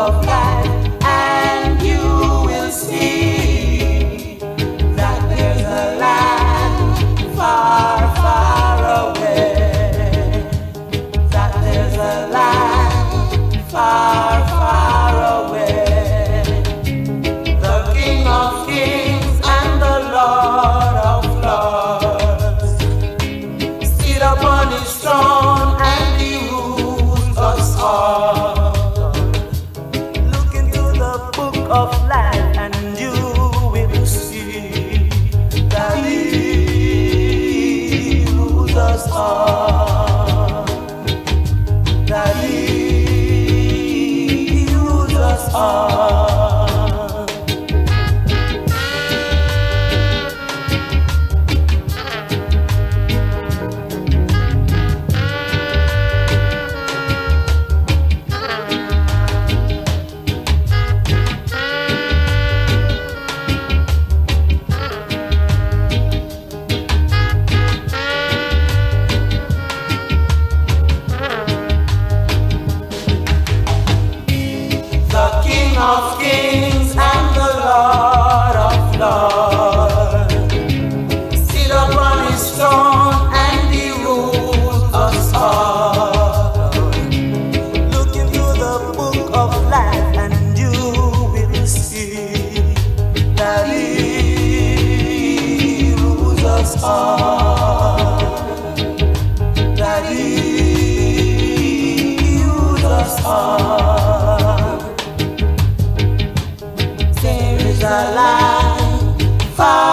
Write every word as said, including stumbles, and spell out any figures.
of life, and you will see that there's a land far, far away. That there's a land far, far away. The King of Kings and the Lord of Lords sit upon his throne and he rules us all. Look into the book of life and you will see that he rules us all. That he rules us all. Of kings and the Lord of lords sit upon his throne and he rules us all. Look into the book of life and you will see that he rules us all. That he rules us all. A land far